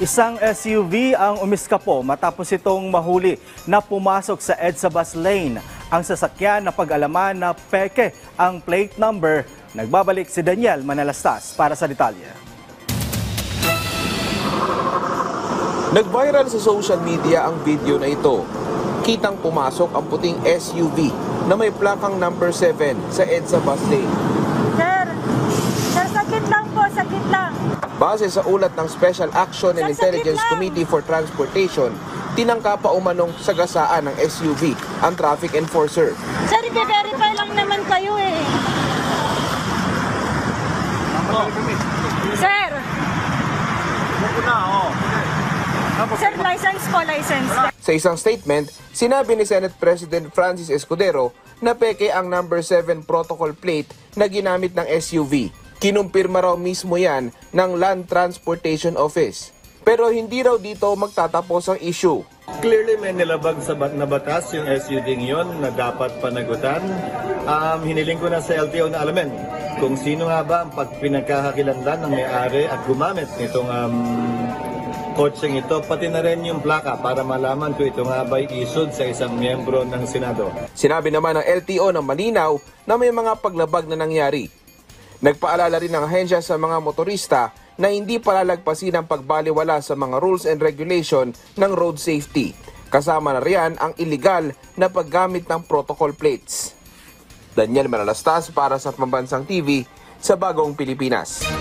Isang SUV ang umiskapo matapos itong mahuli na pumasok sa EDSA bus lane. Ang sasakyan na pag-alaman na peke ang plate number. Nagbabalik si Daniel Manalastas para sa detalye. Nag-viral sa social media ang video na ito. Kitang pumasok ang puting SUV na may plakang number 7 sa EDSA bus lane. Sir, sakit lang po, sakit lang. Base sa ulat ng Special Action and Intelligence Committee for Transportation, tinangka pa umanong sagasaan ng SUV ang traffic enforcer. Sir, i-verify lang naman kayo eh. Sir! Sir, license po, license. Sa isang statement, sinabi ni Senate President Francis Escudero na peke ang number 7 protocol plate na ginamit ng SUV. Kinumpirma raw mismo yan ng Land Transportation Office. Pero hindi raw dito magtatapos ang issue. Clearly may nilabag sa na batas yung SUV yon na dapat panagutan. Hiniling ko na sa LTO na alamin kung sino nga ba ang pinagkakakilanlan ng may-ari at gumamit nitong kotseng ito, pati na rin yung plaka para malaman kung ito nga ba'y isod sa isang miyembro ng Senado. Sinabi naman ng LTO ng malinaw na may mga paglabag na nangyari. Nagpaalala rin ng ahensya sa mga motorista na hindi palalagpasin ang pagbaliwala sa mga rules and regulation ng road safety. Kasama na riyan ang illegal na paggamit ng protocol plates. Daniel Manalastas para sa Pambansang TV sa Bagong Pilipinas.